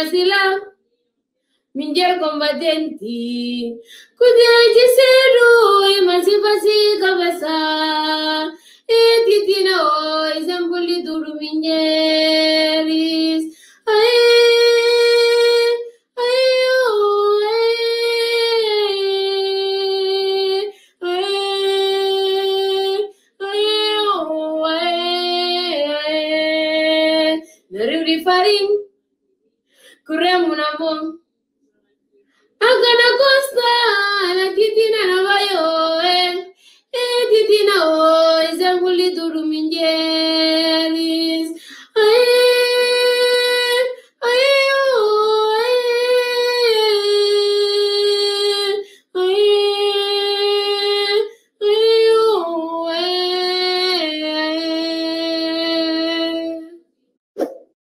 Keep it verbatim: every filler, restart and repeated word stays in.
sila minjer combatenti kudeji seru imasifasi kabasa etitina o isambuli duru minjeris ay ayo ay ayo ay neruri faring kuremuna mom Agana costa la titina na bayo eh eh titina o isambuli duru minjeris